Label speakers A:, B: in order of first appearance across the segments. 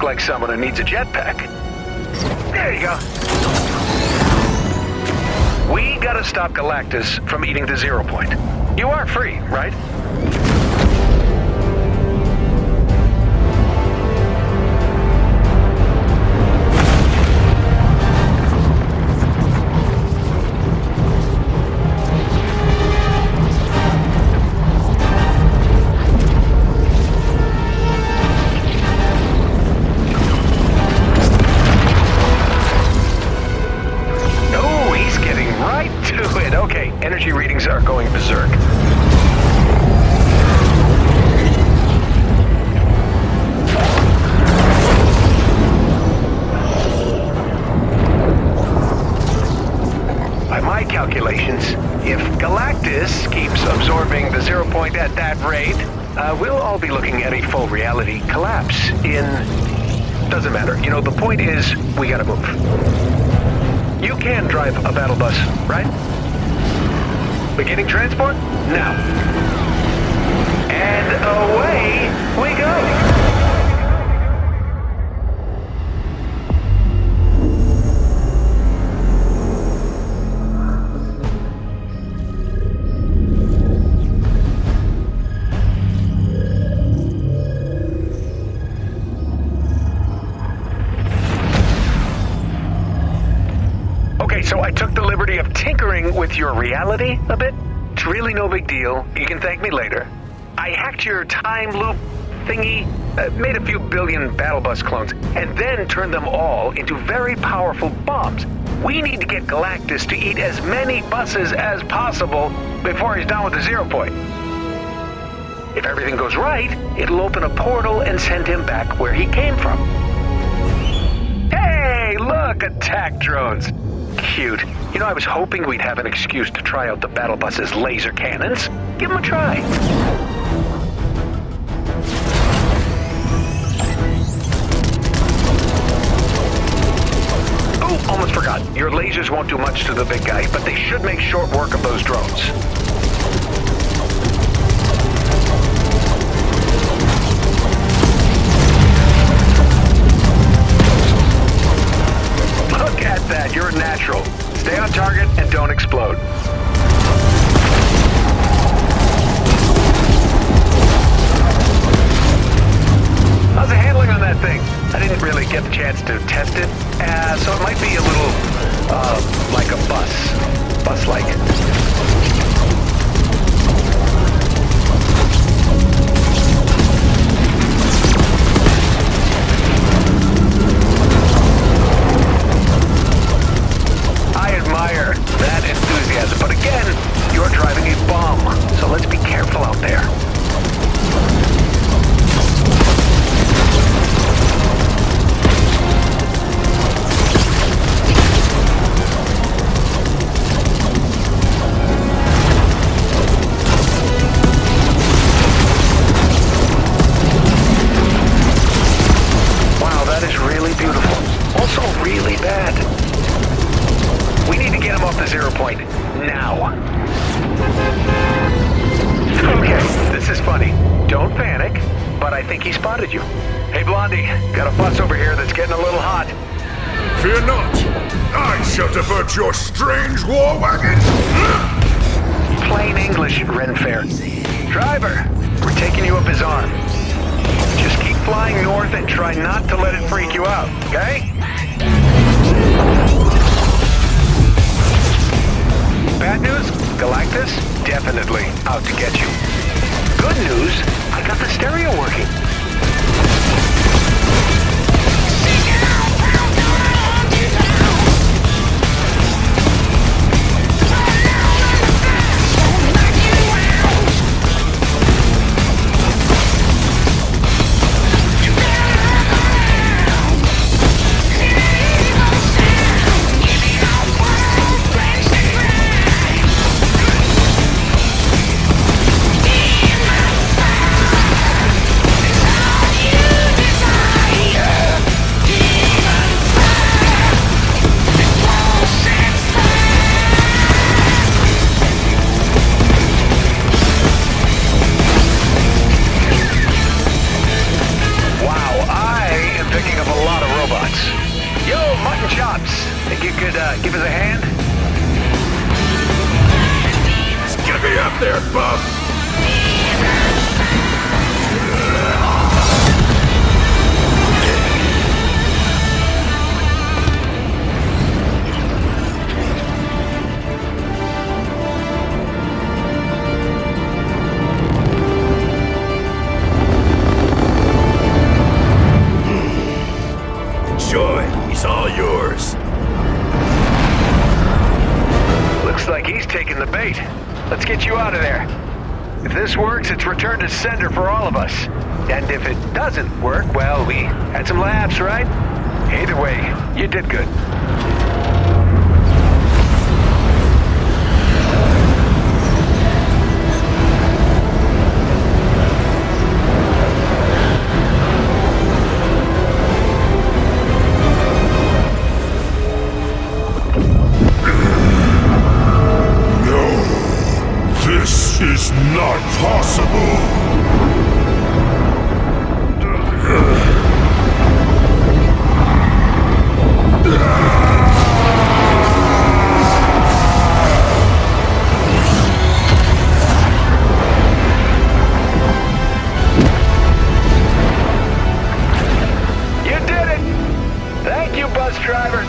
A: look like someone who needs a jetpack. There you go. We gotta stop Galactus from eating the Zero Point. You are free, right? Energy readings are going berserk. By my calculations, if Galactus keeps absorbing the Zero Point at that rate, we'll all be looking at a full reality collapse in... Doesn't matter. You know, the point is, we gotta move. You can drive a battle bus, right? Beginning transport? Now. And away we go! Okay, so I took the liberty of tinkering with your reality a bit. It's really no big deal. You can thank me later. I hacked your time loop thingy, made a few billion battle bus clones, and then turned them all into very powerful bombs. We need to get Galactus to eat as many buses as possible before he's done with the Zero Point. If everything goes right, it'll open a portal and send him back where he came from. Hey, look, attack drones. Cute. You know, I was hoping we'd have an excuse to try out the battle bus's laser cannons. Give them a try. Oh, almost forgot. Your lasers won't do much to the big guy, but they should make short work of those drones. Look at that, you're a natural. Stay on target and don't explode. How's the handling on that thing? I didn't really get the chance to test it, so it might be a little, like a bus-like. That enthusiasm, but again, you're driving a bomb, so let's be careful out there. Wow, that is really beautiful. Also really bad. We need to get him off the Zero Point, now. Okay, this is funny. Don't panic, but I think he spotted you. Hey, Blondie, got a bus over here that's getting a little hot.
B: Fear not. I shall divert your strange war wagon.
A: Plain English, Renfair. Driver, we're taking you up his arm. Just keep flying north and try not to let it freak you out, okay? Bad news? Galactus? Definitely out to get you. Good news? I got the stereo working.
B: out there, Buff!
C: Enjoy. He's all yours.
A: Looks like he's taking the bait. Let's get you out of there. If this works, it's return to sender for all of us. And if it doesn't work, well, we had some laughs, right? Either way, you did good.
B: This is not possible!
A: You did it! Thank you, bus driver.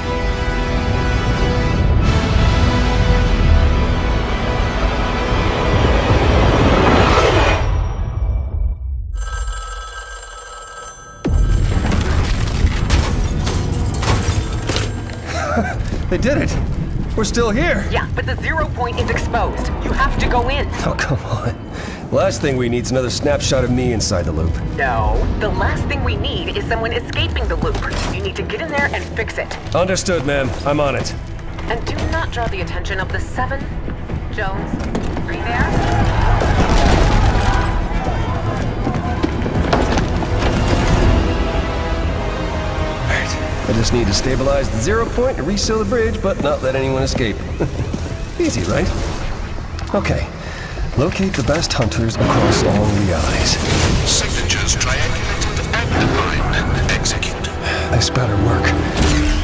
D: They did it! We're still here!
E: Yeah, but the 0 point is exposed. You have to go in.
D: Oh, come on. Last thing we need is another snapshot of me inside the loop.
E: No. The last thing we need is someone escaping the loop. You need to get in there and fix it.
D: Understood, ma'am. I'm on it.
E: And do not draw the attention of the 7. Jones, are you there?
D: I just need to stabilize the 0 point and reseal the bridge, but not let anyone escape. Easy, right? Okay. Locate the best hunters across all realities.
F: Signatures triangulated and defined. Execute.
D: This better work.